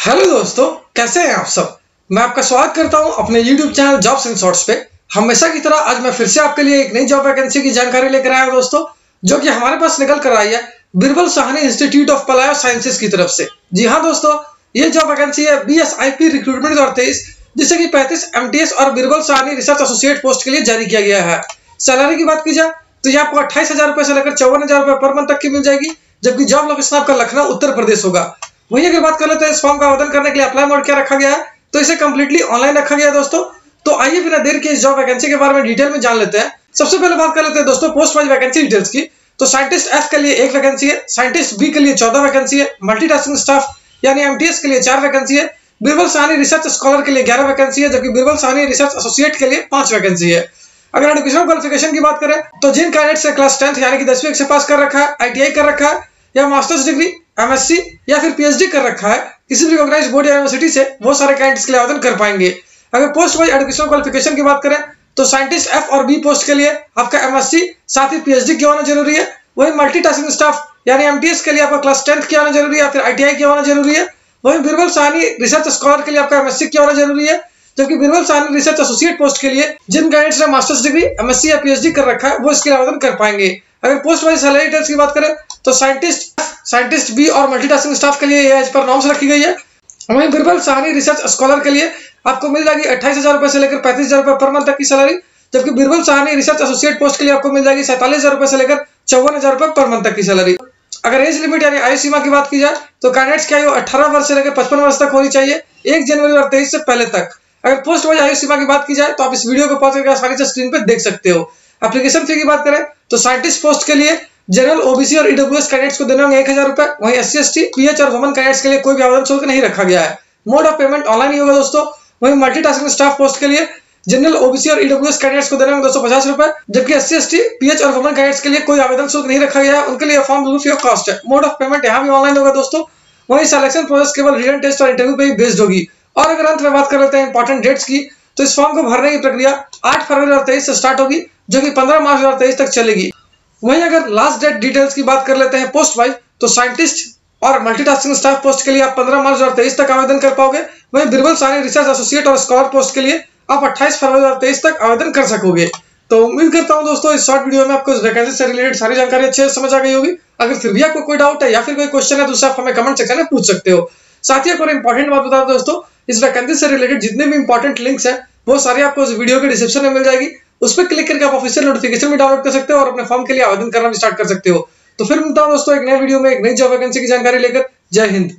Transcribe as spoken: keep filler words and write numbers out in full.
Hello दोस्तों, कैसे हैं आप सब। मैं आपका स्वागत करता हूं अपने YouTube channel jobs and shorts पे। हमेशा की तरह आज मैं फिर से आपके लिए एक नई जॉब वैकेंसी की जानकारी लेकर आया हूं दोस्तों, जो कि हमारे पास निकल कर आई है Birbal Sahni institute of palaeo sciences की तरफ से। जी हाँ दोस्तों, ये जॉब वैकेंसी है B S I P recruitment दो हजार तेईस, जिससे कि पैंतीस एम टी एस और Birbal Sahni research associate post के लिए जारी किया गया है। सैलरी की बात की जाए तो ये आपको अट्ठाईस हजार रुपए से लेकर चौवन हजार रुपए पर मंथ तक की मिल जाएगी, जबकि जॉब लोकेशन आपका लखनऊ उत्तर प्रदेश होगा। वहीं अगर बात कर लेते हैं इस फॉर्म का आवेदन करने के लिए अप्लाई मोड क्या रखा गया है, तो इसे कंप्लीटली ऑनलाइन रखा गया है दोस्तों। तो आइए बिना देर के इस जॉब वैकेंसी के बारे में डिटेल में जान लेते हैं। सबसे पहले बात कर लेते हैं दोस्तों पोस्ट वाइज वैकेंसी डिटेल्स की। तो साइंटिस्ट एफ के लिए एक वैकेंसी है, साइंटिस्ट बी के लिए चौदह वैकेंसी है, मल्टीटास्किंग स्टाफ यानी एम टी एस के लिए चार वैकेंसी है, बिरबल साहनी रिसर्च स्कॉलर के लिए ग्यारह वैकेंसी है, जबकि बिरबल साहनी रिसर्च एसोसिएट के लिए पांच वैकेंसी है। अगर एजुकेशनल क्वालिफिकेशन की बात करें तो जिन कैंडिडेट्स ने क्लास टेंथ यानी कि दसवीं से पास कर रखा है, आई टी आई कर रखा है या masters degree, M S C या फिर पी एच डी कर रखा है किसी भी रिकॉग्नाइज्ड बोर्ड या यूनिवर्सिटी से, वो सारे कैंडिडेट्स के लिए आवेदन कर पाएंगे। अगर पोस्ट वाइज एजुकेशनल क्वालिफिकेशन की बात करें तो साइंटिस्ट एफ और बी पोस्ट के लिए आपका एम एस सी साथ ही पी एच डी किया होना जरूरी है। वही मल्टीटास्किंग स्टाफ यानी एम टी एस के लिए आपका क्लास टेंथ किया होना जरूरी है या फिर आई टी आई किया होना जरूरी है। वही बिरबल साहनी रिसर्च स्कॉलर के लिए आपका एम एस सी किया होना जरूरी है, जबकि Birbal Sahni research associate post के लिए जिन कैंडिडेट्स ने masters degree, M S C या पी एच डी कर रखा है वो इसके लिए आवेदन कर पाएंगे। अगर पोस्ट वाइज सैलरी डिटेल्स की बात करें तो साइंटिस्ट साइंटिस्ट बी और मल्टीटास्किंग स्टाफ के लिए ये एज पर नॉर्म्स रखी गई है। वहीं बिरबल साहनी रिसर्च स्कॉलर के लिए आपको मिल जाएगी अट्ठाईस हजार रुपए से लेकर पैंतीस हजार रुपए पर मंथ तक की सैलरी, जबकि Birbal Sahni research associate post के लिए आपको मिल जाएगी सैंतालीस हजार रुपए से लेकर चौवन हजार रुपए पर मंथ तक की सैलरी। अगर एज लिमिट यानी आयु सीमा की बात की जाए तो कैंडिडेट्स की आयु अठारह वर्ष से लेकर पचपन वर्ष तक होनी चाहिए एक जनवरी दो हजार तेईस से पहले तक। अगर पोस्ट वाइज आयु सीमा की बात की जाए तो आप इस वीडियो को पॉज करके आसानी से स्क्रीन पर देख सकते हो। एप्लीकेशन फी की बात करें तो साइंटिस्ट पोस्ट के लिए जनरल, ओबीसी और ईडब्ल्यूएस कैंडिडेट्स को देने होंगे एक हजार रुपए। वहीं S C S T, PH और वुमेन कैंडिडेट्स के लिए कोई भी आवेदन शुल्क नहीं रखा गया है। मोड ऑफ पेमेंट ऑनलाइन ही होगा दोस्तों। वहीं मल्टीटास्किंग स्टाफ पोस्ट के लिए जनरल, ओबीसी और ईडब्ल्यूएस कैंडिडेट्स को देने होंगे दो सौ पचास रुपए, जबकि S C S T, PH और वुमेन कैंडिडेट्स के लिए कोई आवेदन शुल्क नहीं रखा गया है। उनके लिए फॉर्म बिल्कुल फ्री ऑफ कॉस्ट है। मोड ऑफ पेमेंट यहाँ भी ऑनलाइन होगा दोस्तों। वहीं सिलेक्शन प्रोसेस केवल रिटन टेस्ट और इंटरव्यू पे ही बेस्ड होगी। और अगर अंत में बात कर लेते हैं इंपॉर्टेंट डेट्स की, तो इस फॉर्म को भरने की प्रक्रिया आठ फरवरी दो हजार तेईस से स्टार्ट होगी, जो कि पंद्रह मार्च दो हजार तेईस तक चलेगी। वहीं अगर लास्ट डेट डिटेल्स की बात कर लेते हैं पोस्ट वाइज, तो साइंटिस्ट और मल्टीटास्किंग स्टाफ पोस्ट के लिए आप पंद्रह मार्च दो हजार तेईस तक आवेदन कर पाओगे। वहीं बिरबल साहनी रिसर्च एसोसिएट और स्कॉलर पोस्ट के लिए आप अट्ठाईस फरवरी दो हजार तेईस तक आवेदन कर सकोगे। तो उम्मीद करता हूं दोस्तों इस शॉर्ट वीडियो में आपको इस वैकेंसी से रिलेटेड सारी जानकारी अच्छे से समझ आ गई होगी। अगर फिर भी आपको कोई डाउट है या फिर कोई क्वेश्चन है तो उससे आप हमें कमेंट सेक्शन में पूछ सकते हो। साथ ही एक और इंपॉर्टेंट बात बता दो दोस्तों, इस वैकेंसी से रिलेटेड जितने भी इंपॉर्टेंट लिंक्स हैं वो सारे आपको इस वीडियो के डिस्क्रिप्शन में मिल जाएगी। उस पर क्लिक करके आप ऑफिशियल नोटिफिकेशन भी डाउनलोड कर सकते हो और अपने फॉर्म के लिए आवेदन करना भी स्टार्ट कर सकते हो। तो फिर मिलता हूं दोस्तों एक नए वीडियो में एक नई जॉब वैकेंसी की जानकारी लेकर। जय हिंद।